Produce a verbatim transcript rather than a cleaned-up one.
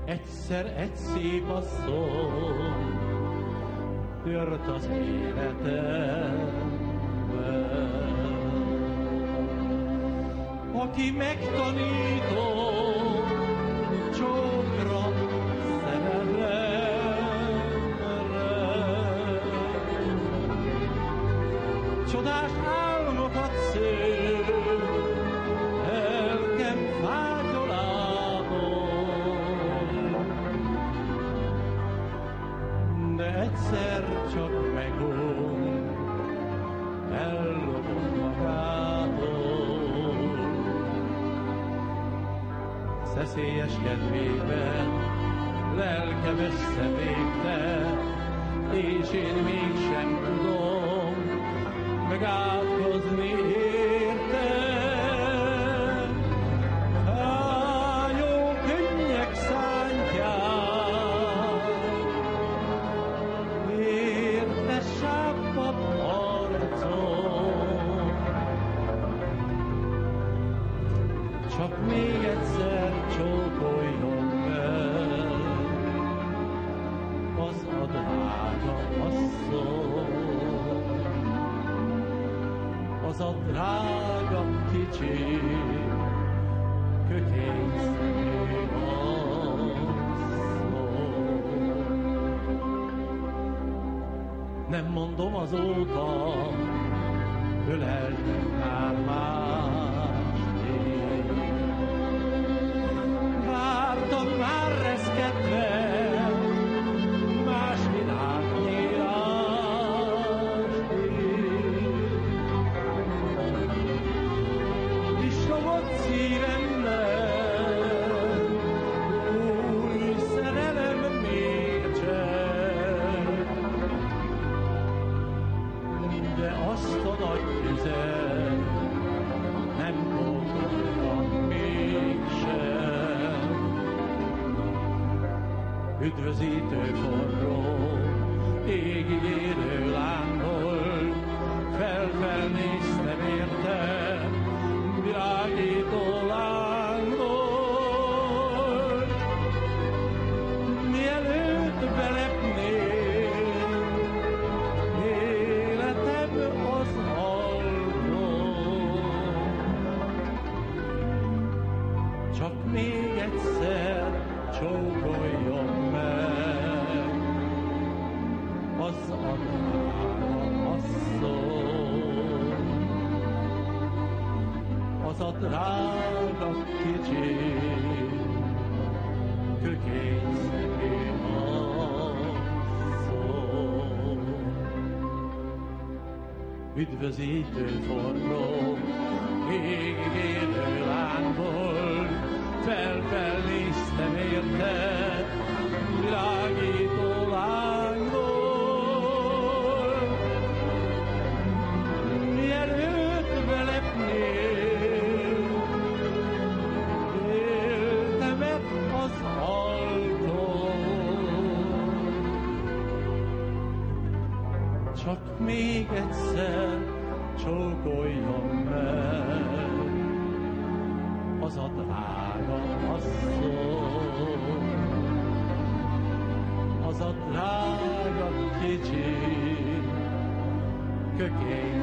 Egyszer egy szép asszony jött az életembe, aki megtanított csókra szerelemre. Csodás álmokat szül elkem fágyolában, de egyszer csak megúl, ellopott magától. Szeszélyes kedvében lelkem összevégte, és én mégsem tudom megátkozni érte. Fájó könnyek szántját érte sápadt arcom. Csak még egyszer csókoljon meg az a drága asszony, az a drága kicsi kökényszerű asszony. Nem mondom azóta, öleltem már másnél. Vártam már reszketve más világnyílásnél. Islomott szívemben új szerelem mércsel, de azt a nagy tüzet nem pótoltam mégsem. Üdvözítő forró, égig érő lángol, fel-fel néztem érte, világító lángol. Mielőtt belepnék életem az alkon, csak még egyszer csókoljon meg az a drága asszony, az a drága kicsi kökényszerű asszony. Üdvözítő forró, égig érő lángol, fel-fel néztem érte, világító lángol. Mielőtt belepnél éltemet az alkon, csak még egyszer csókoljon meg az a drága asszony, az a drága kicsi kökény